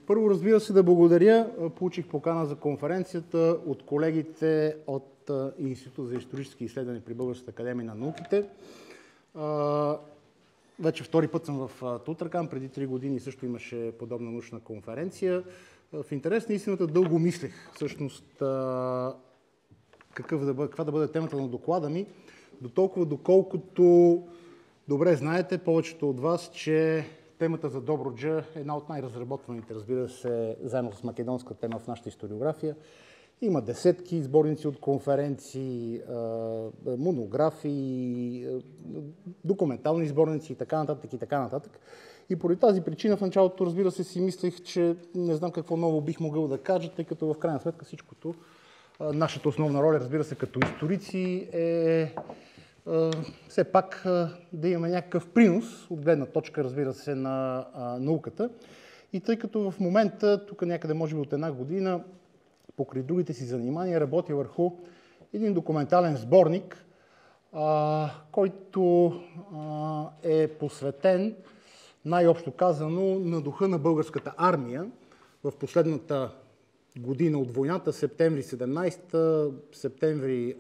Първо, разбира се, да благодаря. Получих покана за конференцията от колегите от Института за исторически изследвания при Българската академия на науките. Вече втори път съм в Тутракан. Преди 3 години също имаше подобна научна конференция. В интерес на истината дълго мислех всъщност каква да бъде темата на доклада ми, доколкото добре знаете, повечето от вас, че темата за Добруджа е една от най-разработваните, разбира се, заедно с македонска тема в нашата историография. Има десетки сборници от конференции, монографии, документални сборници и така нататък, и така нататък. И поради тази причина в началото, разбира се, си мислех, че не знам какво ново бих могъл да кажа, тъй като в крайна сметка всичкото, нашата основна роля, разбира се, като историци е все пак да имаме някакъв принос от гледна точка, разбира се, на науката. И тъй като в момента, тук някъде може би от една година, покрай другите си занимания, работя върху един документален сборник, който е посветен, най-общо казано, на духа на българската армия в последната година от войната, септември 17, септември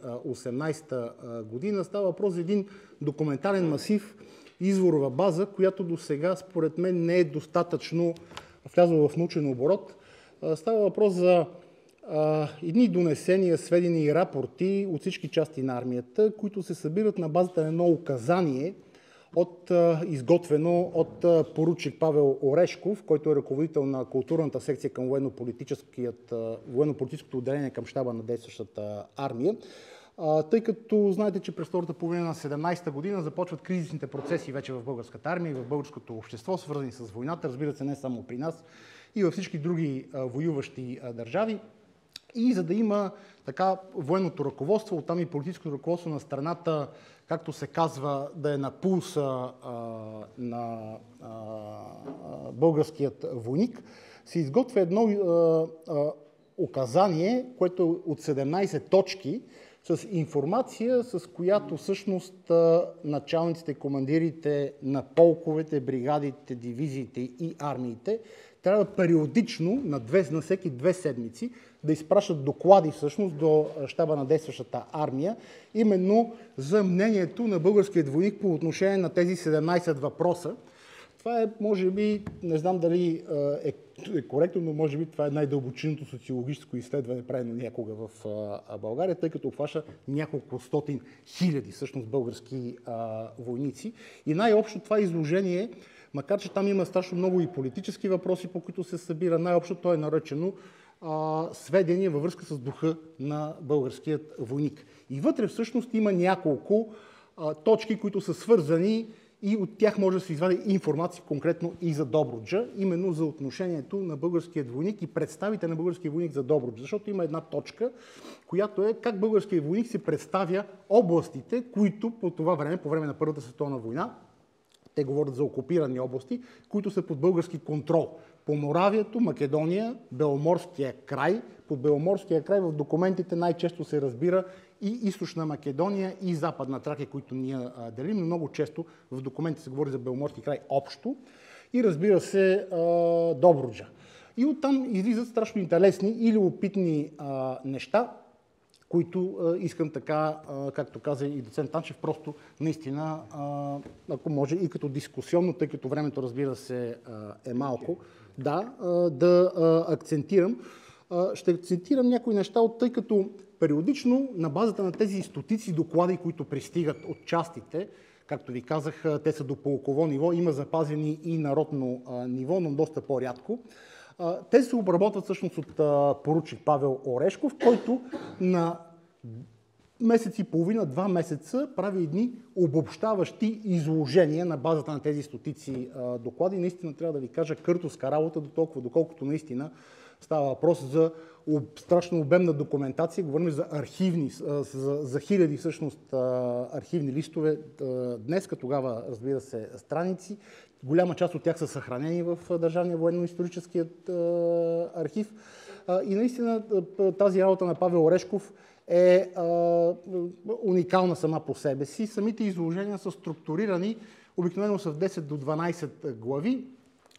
18 година. Става въпрос за един документален масив, изворова база, която до сега, според мен, не е достатъчно влязла в научен оборот. Става въпрос за едни донесения, сведения и рапорти от всички части на армията, които се събират на базата на едно указание, изготвено от поручик Павел Орешков, който е ръководител на културната секция към военно-политическото отделение към щаба на действащата армия. Тъй като знаете, че през втората половина на 17-та година започват кризисните процеси вече в българската армия и в българското общество, свързани с войната, разбира се, не само при нас, и във всички други воюващи държави. И за да има така военното ръководство, оттам и политическото ръководство на страната, както се казва, да е на пулса на българският войник, се изготвя едно указание, което е от 17 точки, с информация, с която всъщност началниците и командирите на полковете, бригадите, дивизиите и армиите трябва периодично, на всеки 2 седмици, да изпращат доклади всъщност до щаба на действащата армия, именно за мнението на българският войник по отношение на тези 17 въпроса. Това е, може би, не знам дали е коректно, но може би това е най-дълбочинното социологическо изследване, правено някога в България, тъй като обхваща няколко стотин хиляди всъщност български войници. И най-общо това изложение, макар че там има страшно много и политически въпроси, по които се събира, най-общо то е наречено сведения във връзка с духа на българският войник. И вътре всъщност има няколко точки, които са свързани и от тях може да се извади информация конкретно и за Добруджа, именно за отношението на българският войник и представите на българския войник за Добруджа. Защото има една точка, която е как българският войник се представя областите, които по това време, по време на Първата световна война, те говорят за окупирани области, които са под български контрол. Поморавието, Македония, Беломорския край. Под Беломорския край в документите най-често се разбира и Източна Македония, и Западна Тракия, които ние делим, но много често в документите се говори за Беломорски край общо. И разбира се, Добруджа. И оттам излизат страшно интересни или опитни неща, които искам така, както каза и доцент Танчев, просто наистина, ако може и като дискусионно, тъй като времето, разбира се, е малко, да акцентирам. Ще акцентирам някои неща, тъй като периодично на базата на тези стотици доклади, които пристигат от частите, както ви казах, те са до полково ниво, има запазени и народно ниво, но доста по-рядко. Те се обработват всъщност от поручик Павел Орешков, който на месец и половина, 2 месеца прави едни обобщаващи изложения на базата на тези стотици доклади. Наистина трябва да ви кажа къртовска работа, доколкото наистина става въпрос за страшно обемна документация. Говорим за архивни, за хиляди всъщност архивни листове днес, тогава, разбира се, страници. Голяма част от тях са съхранени в Държавния военно-историческият архив. И наистина тази работа на Павел Орешков е уникална сама по себе си. Самите изложения са структурирани, обикновено са в 10 до 12 глави.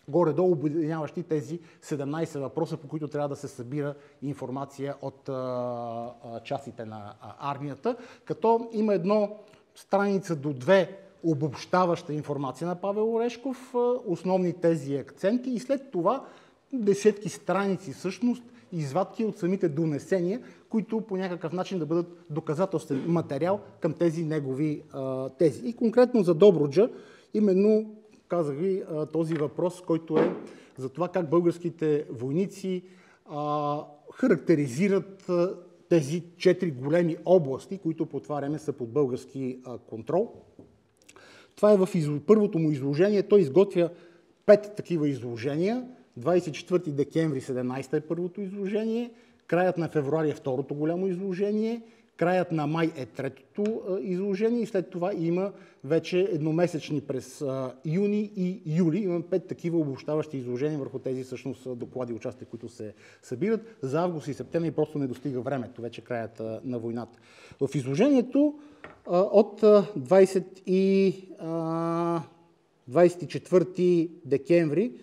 горе-долу обединяващи тези 17 въпроса, по които трябва да се събира информация от частите на армията, като има едно страница до 2 обобщаваща информация на Павел Орешков, основни тези акценти и след това десетки страници всъщност, извадки от самите донесения, които по някакъв начин да бъдат доказателствен материал към тези негови тези. И конкретно за Добруджа, именно казах ви този въпрос, който е за това как българските войници характеризират тези 4 големи области, които по това време са под български контрол. Това е в първото му изложение. Той изготвя 5 такива изложения. 24 декември 17 е първото изложение, краят на февруари е второто голямо изложение, краят на май е третото изложение и след това има вече едномесечни през юни и юли. Имам 5 такива обобщаващи изложения върху тези всъщност доклади и участия, които се събират. За август и септември просто не достига времето, вече краят на войната. В изложението от 24 декември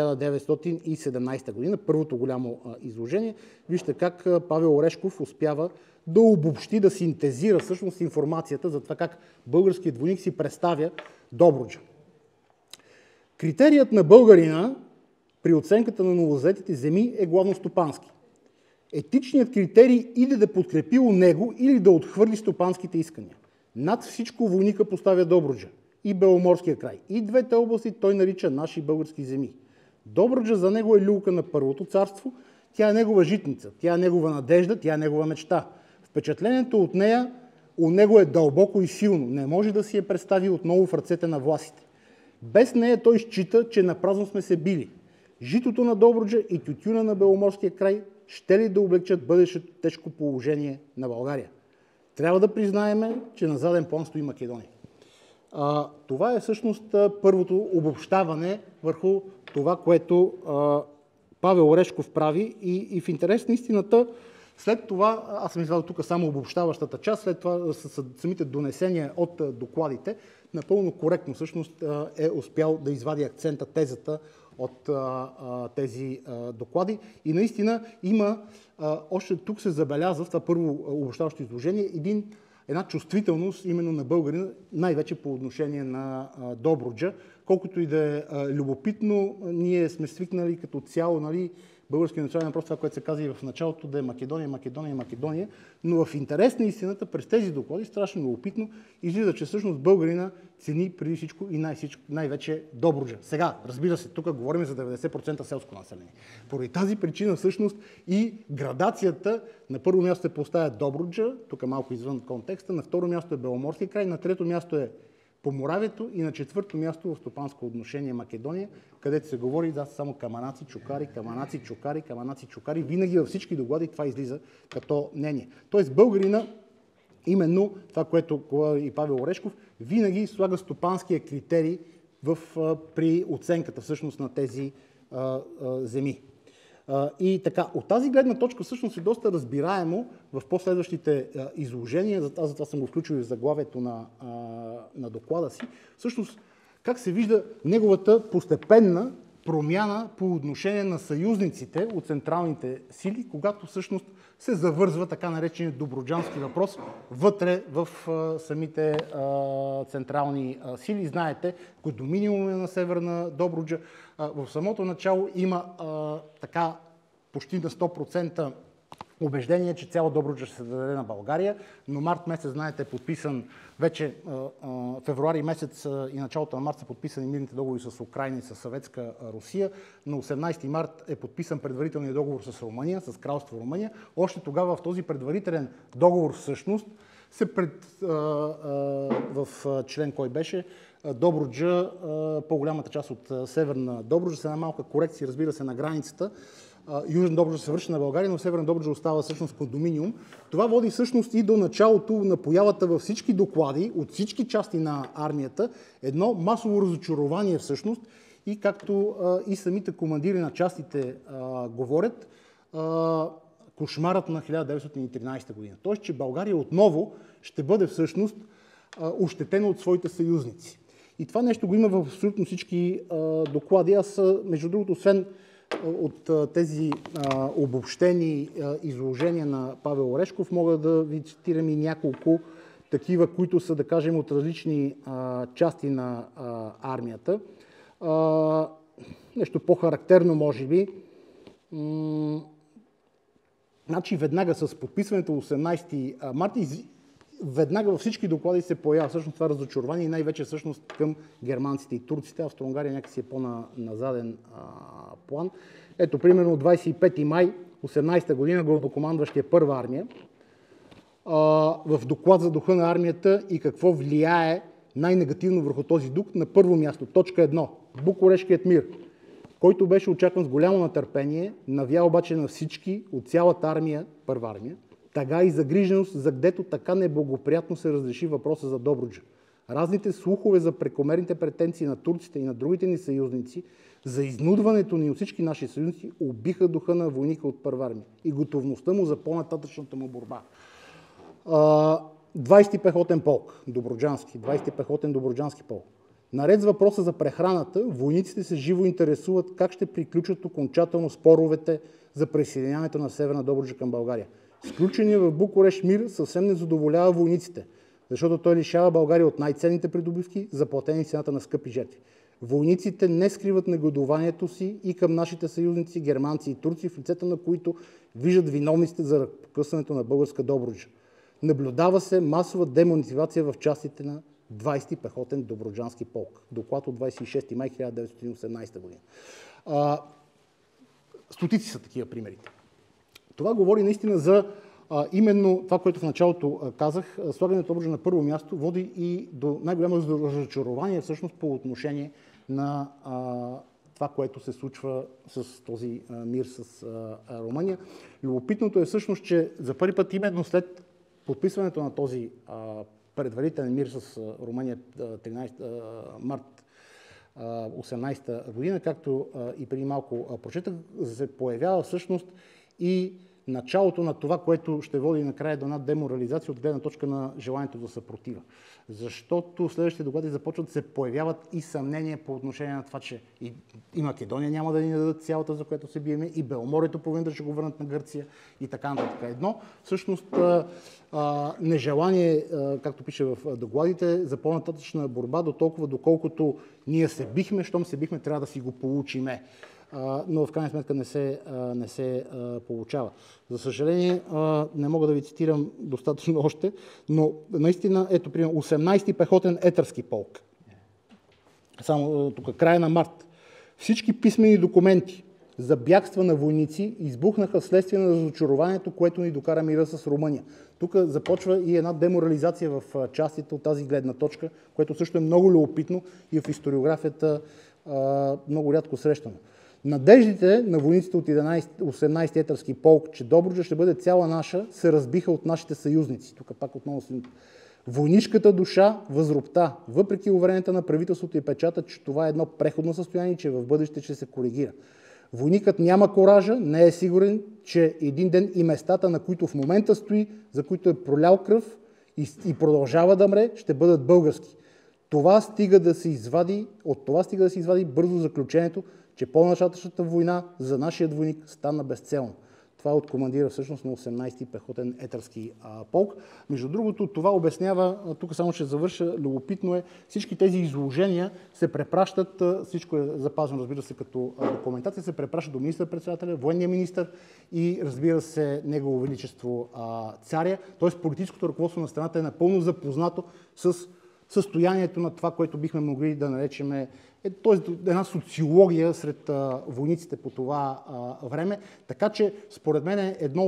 1917 година, първото голямо изложение, вижте как Павел Орешков успява да обобщи, да синтезира всъщност информацията за това как българският войник си представя Добруджа. Критерият на българина при оценката на новозаетите земи е главно стопански. Етичният критерий или да подкрепи у него, или да отхвърли стопанските искания. Над всичко войника поставя Добруджа и Беломорския край. И двете области той нарича наши български земи. Добруджа за него е люлка на Първото царство, тя е негова житница, тя е негова надежда, тя е негова мечта. Впечатлението от нея у него е дълбоко и силно, не може да си я представи отново в ръцете на властите. Без нея той счита, че напразно сме се били. Житото на Добруджа и тютюна на Беломорския край ще ли да облегчат бъдещето тежко положение на България. Трябва да признаеме, че на заден план стои Македония. Това е всъщност първото обобщаване върху това, което Павел Орешков прави и в интерес на истината, след това, аз съм извадил тук само обобщаващата част, след това с самите донесения от докладите, напълно коректно всъщност е успял да извади акцента, тезата от тези доклади. И наистина има, още тук се забелязва в това първо обобщаващо изложение, една чувствителност именно на българина, най-вече по отношение на Добруджа. Колкото и да е любопитно, ние сме свикнали като цяло, нали, българския национален въпрос, това, което се каза и в началото, да е Македония, Македония, Македония, но в интерес на истината, през тези доклади, страшно любопитно, излиза, че всъщност българина цени преди всичко и най-вече Добруджа. Сега, разбира се, тук говорим за 90% селско население. Поради тази причина всъщност и градацията на първо място се поставя Добруджа, тук малко извън контекста, на второ място е Беломорски край, на трето място е Поморавието и на четвърто място в стопанско отношение Македония, където се говори само каманаци, чукари, каманаци, чукари, каманаци, чукари. Винаги във всички доклади това излиза като мнение. Тоест българина, именно това, което говори и Павел Орешков, винаги слага стопанския критерий при оценката всъщност на тези земи. И така, от тази гледна точка всъщност е доста разбираемо в последващите изложения, затова съм го включил и в заглавието на доклада си, всъщност как се вижда неговата постепенна промяна по отношение на съюзниците от централните сили, когато всъщност се завързва така нареченият добруджански въпрос вътре в самите централни сили. Знаете, до минимум на северна Добруджа. В самото начало има така почти на 100% убеждение, че цяла Добруджа ще се даде на България, но март месец, знаете, е подписан вече февруари месец и началото на март са подписани мирните договори с Украйна и с Съветска Русия. На 18 март е подписан предварителният договор с Румъния, с кралство Румъния. Още тогава в този предварителен договор всъщност в член кой беше, Добруджа, по-голямата част от северна Добруджа, с една малка корекция, разбира се, на границата. Южна Добруджа се връща на България, но Северна Добруджа остава всъщност кондоминиум. Това води всъщност и до началото на появата във всички доклади, от всички части на армията, едно масово разочарование всъщност и както и самите командири на частите говорят, кошмарът на 1913 година. Тоест, че България отново ще бъде всъщност ощетена от своите съюзници. И това нещо го има в абсолютно всички доклади. Аз, между другото, освен от тези обобщени изложения на Павел Орешков, мога да ви цитирам и няколко такива, които са, да кажем, от различни части на армията. Нещо по-характерно, може би. Значи веднага с подписването 18 марта, веднага във всички доклади се появява всъщност това разочарование и най-вече всъщност към германците и турците. Австро-Унгария някакси е по-на заден план. Ето, примерно 25 май 18 година главнокомандващия Първа армия в доклад за духа на армията и какво влияе най-негативно върху този дух. На първо място, точка 1, Букурешкият мир, който беше очакван с голямо нетърпение, навя обаче на всички от цялата армия, Първа армия, тъга и загриженост, за гдето така неблагоприятно се разреши въпроса за Добруджа. Разните слухове за прекомерните претенции на турците и на другите ни съюзници, за изнудването ни от всички наши съюзници, убиха духа на войника от Първа армия и готовността му за по-нататъчната му борба. 20-ти пехотен полк, Добруджански, 20-ти пехотен Добруджански полк. Наред с въпроса за прехраната, войниците се живо интересуват как ще приключат окончателно споровете за присъединяването на Северна Добруджа към България. Сключеният в Букурещ мир съвсем не задоволява войниците, защото той лишава България от най-ценните придобивки, заплатени цената на скъпи жертви. Войниците не скриват негодованието си и към нашите съюзници, германци и турци, в лицето на които виждат виновниците за разкъсването на българска Добруджа. Наблюдава се масова демотивация в частите на 20-ти пехотен Добруджански полк. Доклад от 26 май 1918 година. Стотици са такива примерите. Това говори наистина за именно това, което в началото казах. Слагането на Добруджа на първо място води и до най-голямо разочарование всъщност по отношение на това, което се случва с този мир с Румъния. Любопитното е всъщност, че за първи път именно след подписването на този предварителен мир с Румъния 13 март 18 година, както и преди малко прочетах, се появява всъщност и началото на това, което ще води накрая до една деморализация от гледна точка на желанието за съпротива. Защото следващите доклади започват да се появяват и съмнения по отношение на това, че и Македония няма да ни дадат цялата, за което се биеме, и Беломорието половината ще го върнат на Гърция и така нататък. Едно, всъщност, нежелание, както пише в докладите, за по-нататъчна борба, до толкова доколкото ние се бихме, щом се бихме, трябва да си го получиме. Но в крайна сметка не се получава. За съжаление, не мога да ви цитирам достатъчно още, но наистина, ето, примерно, 18-ти пехотен Етърски полк. Само тук, края на март. Всички писмени документи за бягства на войници избухнаха вследствие на разочарованието, което ни докара мира с Румъния. Тук започва и една деморализация в частите от тази гледна точка, което също е много любопитно и в историографията много рядко срещано. Надеждите на войниците от 18-ти Етърски полк, че Добруджа ще бъде цяла наша, се разбиха от нашите съюзници. Тук пак отново си... Войнишката душа възропта, въпреки уверенията на правителството и печата, че това е едно преходно състояние, че в бъдеще ще се коригира. Войникът няма коража, не е сигурен, че един ден и местата, на които в момента стои, за които е пролял кръв и продължава да мре, ще бъдат български. От това стига да се извади бързо заключението, че по-нататъчната война за нашия войник стана безцелна. Това от всъщност на 18-ти пехотен Етърски полк. Между другото, това обяснява, тук само ще завърша, любопитно е, всички тези изложения се препращат, всичко е запазено, разбира се, като документация, се препращат до министър-председателя, военния министър и, разбира се, Негово Величество царя. Т.е. политическото ръководство на страната е напълно запознато с състоянието на това, което бихме могли да наречем една социология сред войниците по това време. Така че, според мен, една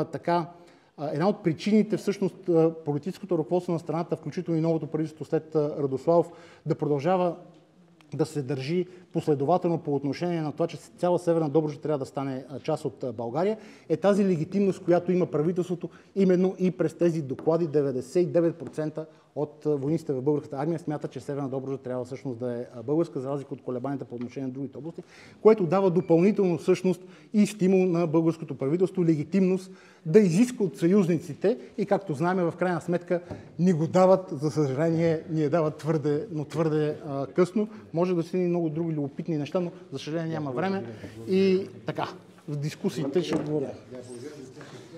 от причините всъщност политическото ръководство на страната, включително и новото правителство след Радославов, да продължава да се държи последователно по отношение на това, че цяла Северна Добруджа трябва да стане част от България, е тази легитимност, която има правителството именно и през тези доклади. 99% от войниците в българската армия смятат, че Северна Добруджа трябва всъщност да е българска, за разлика от колебанията по отношение на другите области, което дава допълнително всъщност и стимул на българското правителство, легитимност да изиска от съюзниците и, както знаем, в крайна сметка ни го дават, за съжаление, ни я дават твърде късно. Може да си много други любопитни неща, но за съжаление няма време. И така, в дискусиите ще говоря.